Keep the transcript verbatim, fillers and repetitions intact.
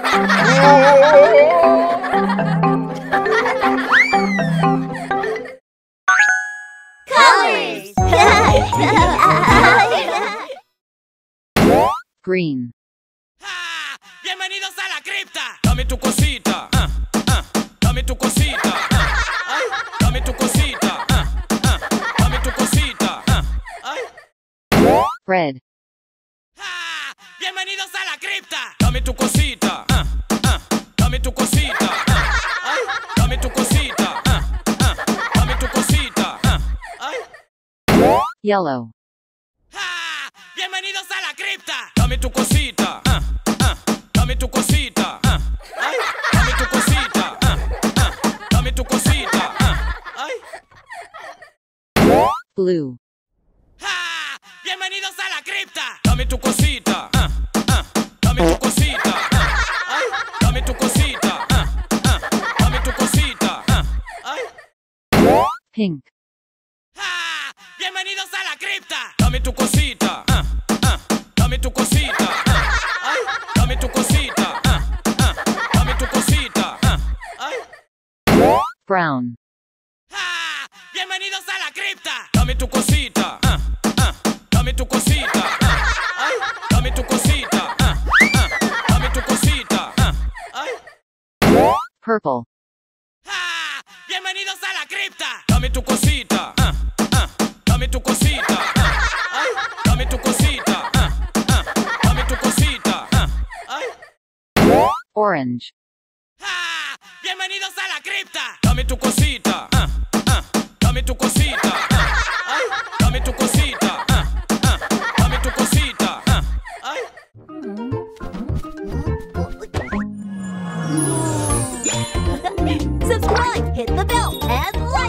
Colors! Green. ¡Ah! ¡Bienvenidos a la cripta! Dame tu cosita. ah, ah, Dame tu cosita. ah, ay, Dame tu cosita. ah, ah, Dame tu cosita. ah, ay. Red. ¡Ah! ¡Bienvenidos a la cripta! Dame tu cosita. ah, ah, Dame tu cosita. ah, ay, Dame tu cosita. ah, ah, Dame tu cosita. ah, ay. Yellow. ¡Ah! ¡Bienvenidos a la cripta! Dame tu cosita. ah, ah, Dame tu cosita. ah, ay, Dame tu cosita. ah, ah, Dame tu cosita. ah, ay. Blue. ¡Ah! ¡Bienvenidos a la cripta! Dame tu cosita. ah, ah, Dame tu cosita. ah, ay, Dame tu cosita. ah, ah, Dame tu cosita. ah, ay. Pink. ¡Ah! ¡Bienvenidos a la cripta! Dame tu cosita. ah, ah, Dame tu cosita. ah, ay, Dame tu cosita. ah, ah, Dame tu cosita. ah, ay. Brown. ¡Ah! ¡Bienvenidos a la cripta! Dame tu cosita. ah, ah, Dame tu cosita. ah, ay, Dame tu cosita. ah, ah, Dame tu cosita. ah, ay. Purple. ¡Ah! ¡Bienvenidos a la cripta! Dame tu cosita. ah, ah, Dame tu cosita. ah, ay, Dame tu cosita. ah, ah, Dame tu cosita. ah, ay. Orange. ¡Ah! ¡Bienvenidos a la cripta! Dame tu cosita. ah, ah, Dame tu cosita. ah, ay, Dame tu cosita. ah, ah, Dame tu cosita. ah, ay. Subscribe, hit the bell, and like!